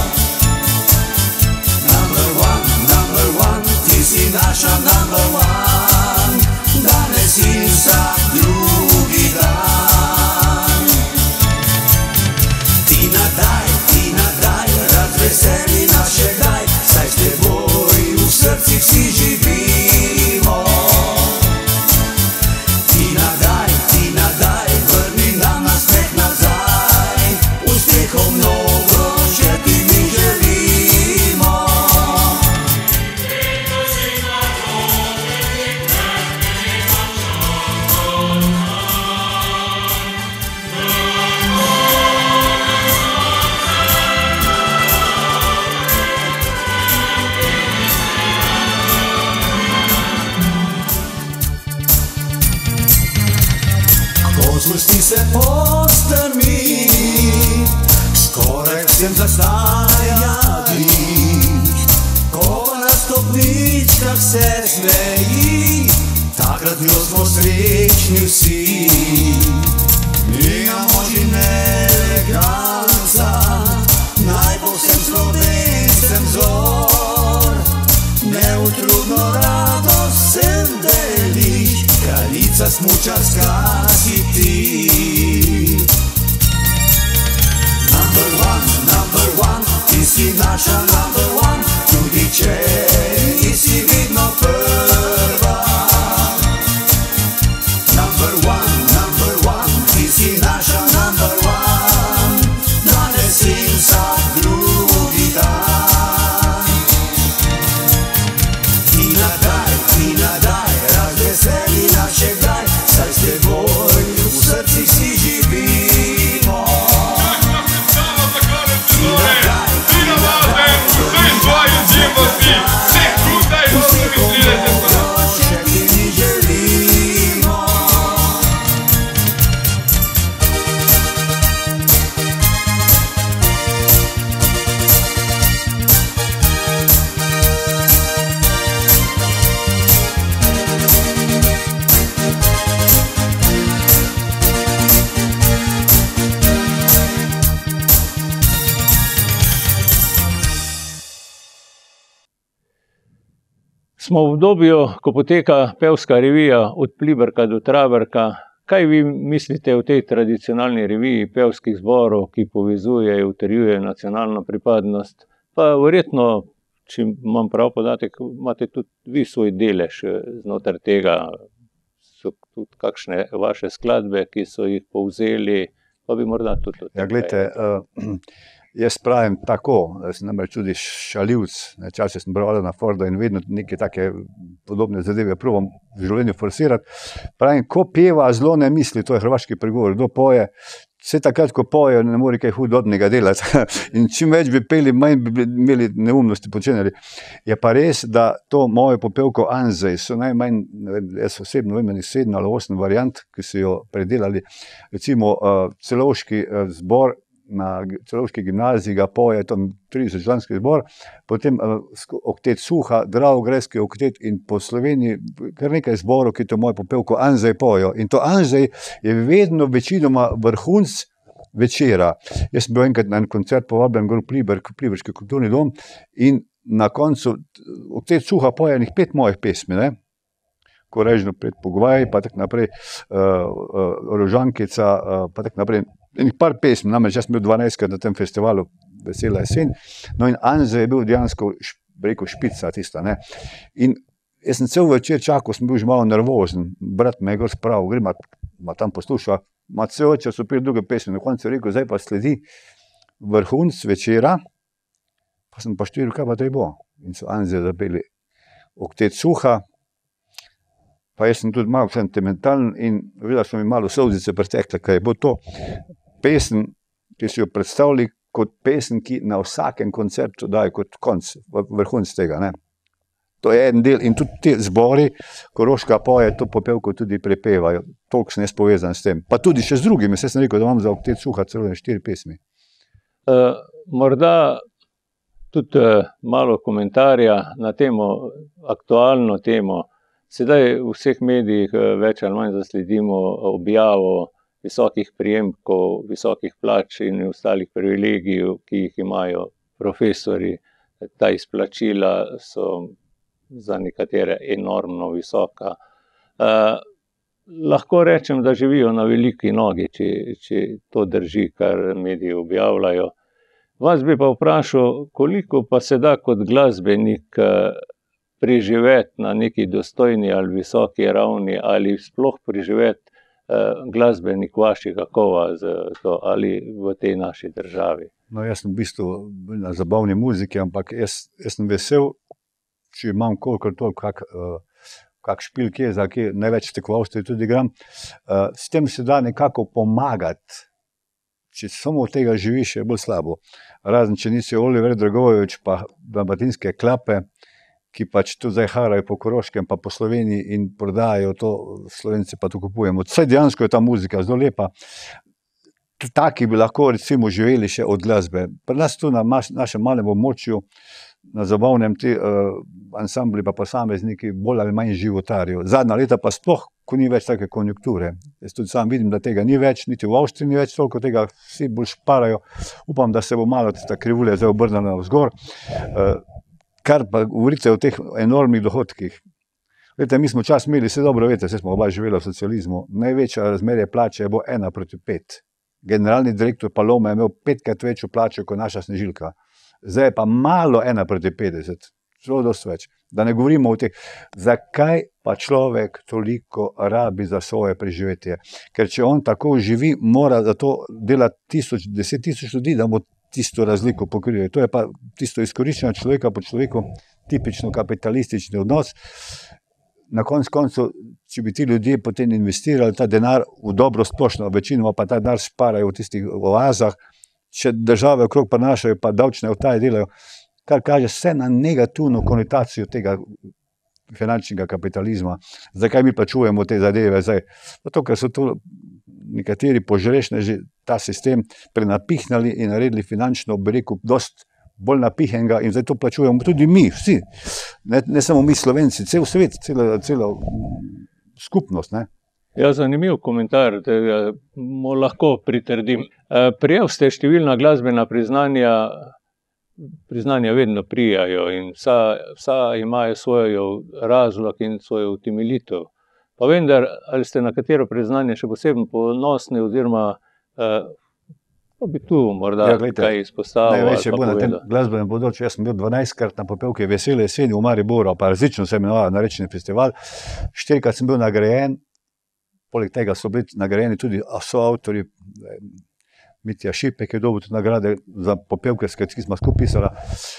Number one, ti si naša number one, danes in vsak drugi dan. Tina daj, razveseli naše daj, saj s teboj v srcu sem zastajati, ko pa na stopničkah se smeji, takrat jo smo srečni vsi. Nimamo že eleganca, naj bo vsem Slovencem vzor, neutrudno radost sem deliš, kraljica smučarska si ti. Number one, ti si naša number one, tudi če nisi vedno prva. Number one, ti si naša number one, danes in vsak drugi dan. Ti nadaj, razveseli naše kraj, saj s teboj v srcih si živimo. Smo v obdobju, ko poteka pevska revija od Pliberka do Traberka. Kaj vi mislite o tej tradicionalni reviji pevskih zborov, ki povezuje in utrjuje nacionalno pripadnost? Pa verjetno, če imam prav podatek, imate tudi vi svoj delež znotraj tega. So tudi kakšne vaše skladbe, ki so jih povzeli, pa bi morda tudi... Ja, gledajte, jaz pravim tako, sem namreč tudi šaljivc, časih sem bral na Forda in vedno neke take podobne zadeve probam v življenju forsirati. Pravim, ko peva, zelo ne misli, to je hrvaški pregovor, kdo poje, vse takrat, ko poje, ne more kaj hudobnega delati. In čim več bi peli, manj bi imeli neumnosti počenjali. Je pa res, da to mojo popevko Anzej so najmanj, jaz osebno vem, 7 ali 8 variant, ki so jo predelali. Recimo Celovški zbor, na Celovški gimnaziji ga poje, tam 30-članski zbor, potem oktet Suha, Dravograjski oktet in po Sloveniji kar nekaj zborov, ki to mojo popevko Anzej pojo. In to Anzej je vedno večinoma vrhunc večera. Jaz sem bil enkrat na en koncert povabljen gor v Pliberški kulturni dom in na koncu oktet Suha poje enih 5 mojih pesmi, ne? Korežno predpogovaj, pa tak naprej Rožankica, pa tak naprej. Enih par pesmi, namreč jaz sem bil 12-krat na tem festivalu Vesela jesen, no in Anzej je bil dejansko, rekel, špica tista, ne. In jaz sem cel večer čakal, sem bil že malo nervozen, brat me je gor spravil, grem, ma tam posluša, ma cel večer so pili druge pesmi, na koncu je rekel, zdaj pa sledi vrhunc večera, pa sem pa štiril, kaj pa to bo. In so Anzej zapeli oktet Suha, pa jaz sem tudi malo sentimentalen in videla so mi malo solzice pretekle, kaj je bo to pesem, ki so jo predstavili kot pesem, ki na vsakem koncertu daje kot konc, vrhunc tega, ne. To je en del in tudi ti zbori, Koroška poje, to popevko tudi prepevajo, toliko sem jaz povezan s tem. Pa tudi še z drugimi, sem rekel, da imam za oktet Suha celo 4 pesmi. Morda tudi malo komentarja na temo, aktualno temo. Sedaj v vseh medijih več ali manj zasledimo objavo visokih prejemkov, visokih plač in ostalih privilegijev, ki jih imajo profesorji. Ta izplačila so za nekatere enormno visoka. Lahko rečem, da živijo na veliki nogi, če to drži, kar mediji objavljajo. Vas bi pa vprašal, koliko pa se da kot glasbenik preživeti na neki dostojni ali visoki ravni, ali sploh preživeti glasbenik vašega kova ali v tej naši državi? No, jaz sem v bistvu na zabavni muziki, ampak jaz sem vesel, če imam kolikor toliko kak špil, kje za kje, največ tekmovalstev tudi igram. S tem se da nekako pomagati. Če samo od tega živiš, je bolj slabo. Razen, če nisi Oliver Dragojevič, pa dalmatinske klape, ki pač tu zdaj harajo po Koroškem, pa po Sloveniji in prodajajo to, Slovenci pa to kupujemo. Vsaj dejansko je ta muzika zelo lepa. taki bi lahko recimo živeli še od glasbe. Pri nas tu na našem malem območju, na zabavnem ansambli pa posamezniki bolj ali manj životarijo. Zadnja leta pa sploh, ko ni več take konjunkture. Jaz tudi sam vidim, da tega ni več, niti v Avstriji ni več toliko tega, vsi bolj šparajo. Upam, da se bo malo tista krivulja zdaj obrnila navzgor. Kar pa govorite o teh enormnih dohodkih. Veste, mi smo čas imeli, vse dobro veste, vse smo oba živeli v socializmu, največja razmerje plače je bilo 1:5. Generalni direktor Paloma je imel 5-krat večjo plačo kot naša Snežilka. Zdaj je pa malo 1:50, zelo dosti več. Da ne govorimo o teh, zakaj pa človek toliko rabi za svoje preživetje. Ker če on tako živi, mora za to delati 10 tisoč ljudi, da mu tisto razliko pokrije. To je pa tisto izkoriščenje človeka po človeku, tipično kapitalistični odnos. Na koncu koncev, če bi ti ljudje potem investirali ta denar v dobro splošno, večinoma pa ta denar šparajo v tistih oazah, če države okrog prenašajo, pa davčne utaje delajo, kar kaže vse na negativno konotacijo tega finančnega kapitalizma. Zakaj mi plačujemo te zadeve zdaj? Zato, ker so to nekateri požrešneži ta sistem prenapihnali in naredili finančno, bi rekel, dosti bolj napihenega in zdaj to plačujemo tudi mi, vsi. Ne samo mi Slovenci, cel svet, cela skupnost, ne. Ja, zanimiv komentar, tega mu lahko pritrdim. Prijel ste številna glasbena priznanja vedno prijajo in vsa imajo svojo razlog in svojo utemeljitev. Pa vendar, ali ste na katero priznanje še posebno ponosni oziroma pa bi tu morda kaj izpostavil? Največ je bilo na tem glasbenem področju. Jaz sem bil 12-krat na popevki Vesele jeseni v Mariboru, pa različno se imenoval narečni festival. 4-krat sem bil nagrajen, poleg tega so bili nagrajeni tudi soavtorji, Mitja Šipek je dobil tudi nagrade za popevke, ki smo skupaj pisala.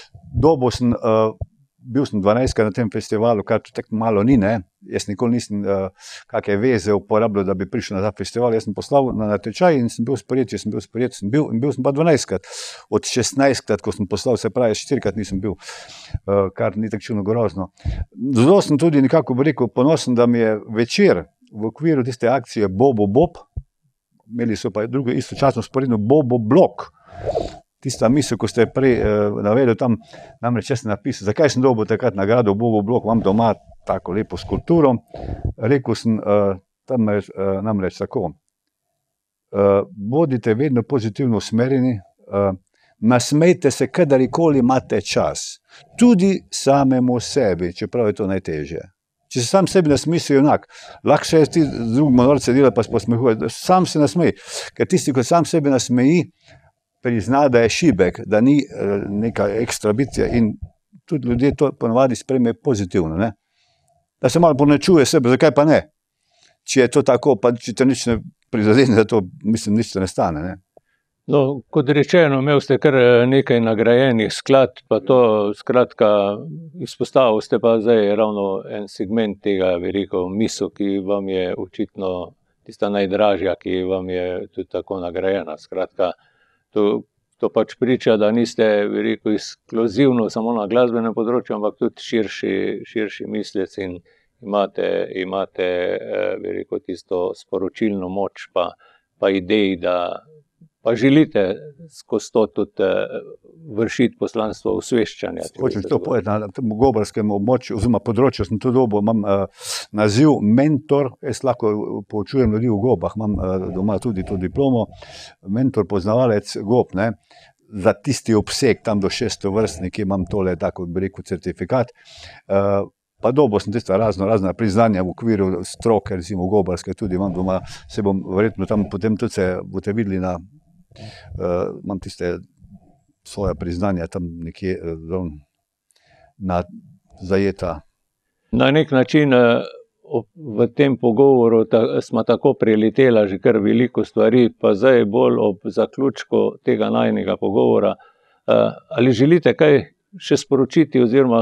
Bil sem 12-krat na tem festivalu, kar to tako malo ni, ne. Jaz nikoli nisem kakšne veze uporabljal, da bi prišel na ta festival. Jaz sem poslal na natečaj in sem bil sprejet, in bil sem pa 12-krat. Od 16-krat, ko sem poslal, se pravi, 4-krat nisem bil, kar ni tako čudno grozno. Zelo sem tudi nekako rekel ponosen, da mi je večer v okviru tiste akcije Bobo Bob, imeli so pa drugo istočasno sporedno Bobo Blok. Tista misel, ko ste prej navedel tam, namreč jaz sem napisal, zakaj sem dobil takrat nagrado Bobo Blok, imam doma tako lepo skulpturo. Rekel sem tam namreč tako, bodite vedno pozitivno usmerjeni, nasmejte se, kadarkoli imate čas, tudi samemu sebi, čeprav je to najtežje. Če se sam sebi nasmeješ, enak, lahko še ti drug norce dela pa se posmehuje, sam se nasmej, ker tisti, ko sam sebi nasmeji, prizna, da je šibek, da ni neka ekstra bitja in tudi ljudje to ponovadi sprejmejo pozitivno, ne. Da se malo ponečuje sebe, zakaj pa ne? Če je to tako, pa če te nič ne prizadene, da to, mislim, nič te ne stane, ne. No, kot rečeno, imel ste kar nekaj nagrajenih skladb, pa to skratka izpostavil ste pa zdaj ravno en segment tega, bi rekel, misel, ki vam je očitno tista najdražja, ki vam je tudi tako nagrajena. Skratka, to pač priča, da niste, bi rekel, ekskluzivno samo na glasbenem področju, ampak tudi širši mislec in imate, bi rekel, tisto sporočilno moč pa idej, da pa želite skozi to tudi vršiti poslanstvo osveščanja. Hočem to povedati, na tem gobarskem območju, oziroma področju sem tudi dobil, imam naziv mentor, jaz lahko poučujem ljudi v gobah, imam doma tudi to diplomo, mentor, poznavalec gob, ne, za tisti obseg, tam do 600 vrstniki, imam tole, tako bi rekel, certifikat. Pa dobil sem tista razna priznanja v okviru stroke, recimo gobarske, tudi imam doma, se bom verjetno tam potem tudi se boste videli imam tiste svoje priznanja tam nekje zajeta. Na nek način v tem pogovoru smo tako preletela že kar veliko stvari, pa zdaj bolj ob zaključku tega najinega pogovora. Ali želite kaj še sporočiti oziroma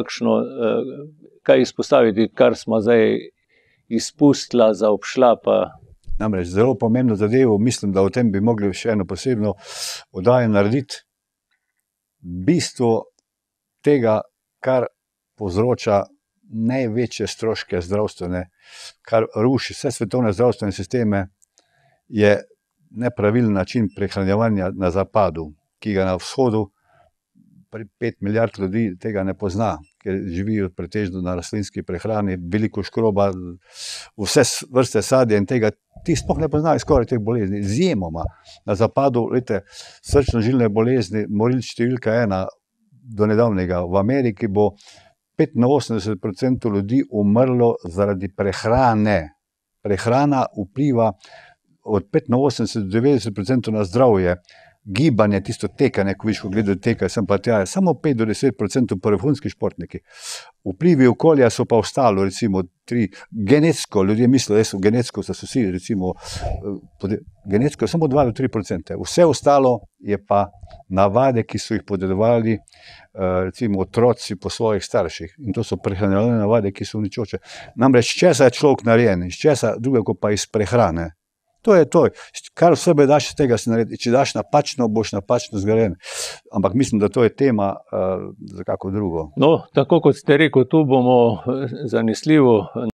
kaj izpostaviti, kar smo zdaj izpustila, zaobšla pa? Namreč zelo pomembno zadevo, mislim, da o tem bi mogli še eno posebno oddajo narediti. Bistvo tega, kar povzroča največje stroške zdravstvene, kar ruši vse svetovne zdravstvene sisteme, je nepravilen način prehranjevanja na zapadu, ki ga na vzhodu 5 milijard ljudi tega ne pozna, ker živijo pretežno na rastlinski prehrani, veliko škroba, vse vrste sadja in tega, ti sploh ne poznajo skoraj teh bolezni. Izjemoma na zapadu, srčno-žilne bolezni, morilc številka 1 do nedavnega. V Ameriki bo 85% ljudi umrlo zaradi prehrane. Prehrana vpliva od 85 do 90% na zdravje. Gibanje, tisto tekanje, ko viš, ko gledajo tekaj, sem pa tja, samo 5 do 10% pa vrhunski športniki. Vplivi okolja so pa ostalo, recimo 3, genetsko, ljudje mislijo, da so genetsko, da so vsi, recimo, genetsko samo 2 do 3%. Vse ostalo je pa navade, ki so jih podedovali, recimo otroci po svojih starših. In to so prehranjevalne navade, ki so uničujoče. Namreč, česa je človek narejen, iz česa drugega kot pa iz prehrane. To je to, kar v sebe daš, tega se naredi. Če daš napačno, boš napačno zgrajen. Ampak mislim, da to je tema za kako drugo. No, tako kot ste rekel, tu bomo zanesljivo